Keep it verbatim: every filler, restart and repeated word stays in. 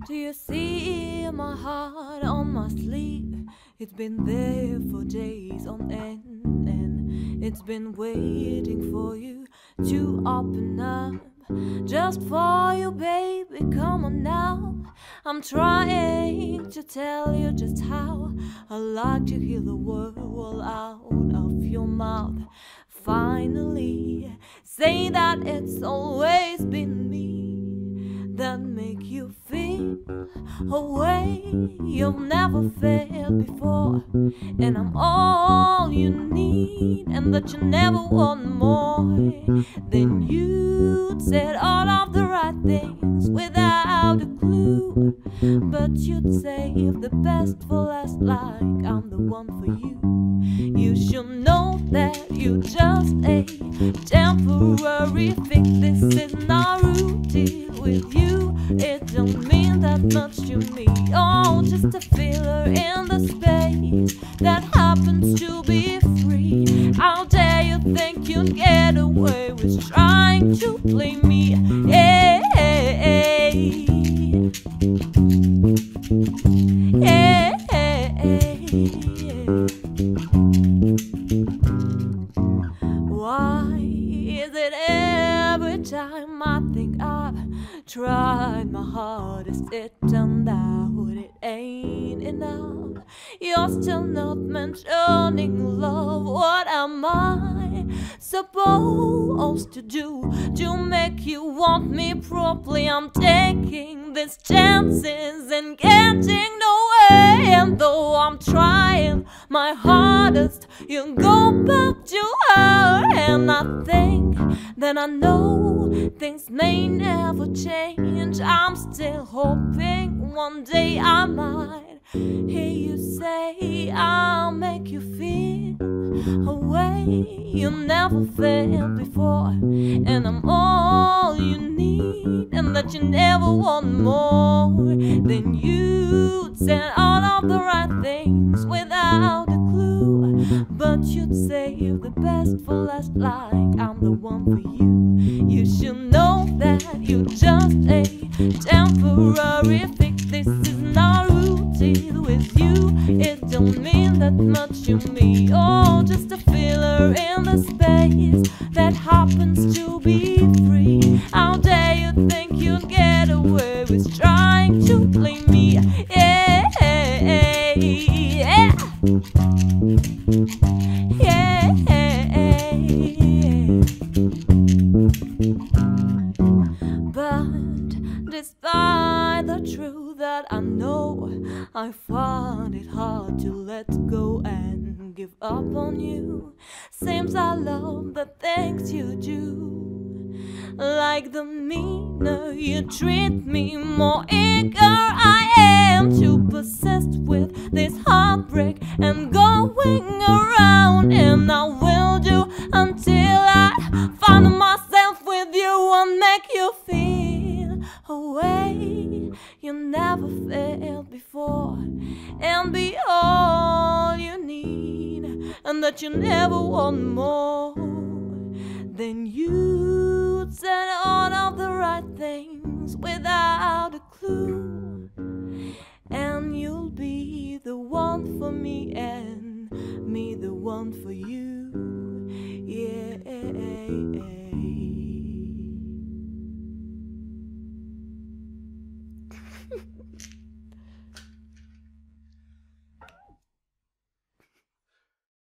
Do you see my heart on my sleeve? It's been there for days on end, and it's been waiting for you to open up. Just for you, baby, come on now. I'm trying to tell you just how I like to hear the word out of your mouth. Finally, say that it's always been me that make you feel a way you've never felt before, and I'm all you need, and that you never want more. Then you'd said all of the right things without a clue, but you'd save the best for last, like I'm the one for you. You should know that you're just a temporary fix. This is not routine with you. It don't mean that much to me. Oh, just a filler in the space that happens to be free. How dare you think you'd get away with trying to play me? Hey, hey, hey. Hey, hey, hey. Why is it every time I think I've tried my hardest, it turned out it ain't enough? You're still not mentioning love. What am I supposed to do to make you want me properly? I'm taking these chances and getting nowhere, and though I'm trying my hardest, you go back to her. And I think that I know things may never change. I'm still hoping one day I might hear you say I'll make you feel a way you never felt before, and I'm all you need, and that you never want more. Then you'd say all of the right things without a clue, but you'd save the best for last, like I'm the one for you. You should know that you're just a temporary fix. This is not routine with you. It don't mean that much to me. Oh, just a filler in the space that happens to be free. How dare you think you'd get away with trying to play me? Yeah, yeah, yeah. But despite the truth that I know, I find it hard to let go and give up on you. Seems I love the things you do, like the meaner you treat me, more eager I am to persist with this heartbreak and going around. And I will do until I find myself with you and make you feel a way you never felt before, and be all you need, and that you never want more. Then you'd say all of the right things without a clue, and you'll be the one for me and me the one for you. Yeah.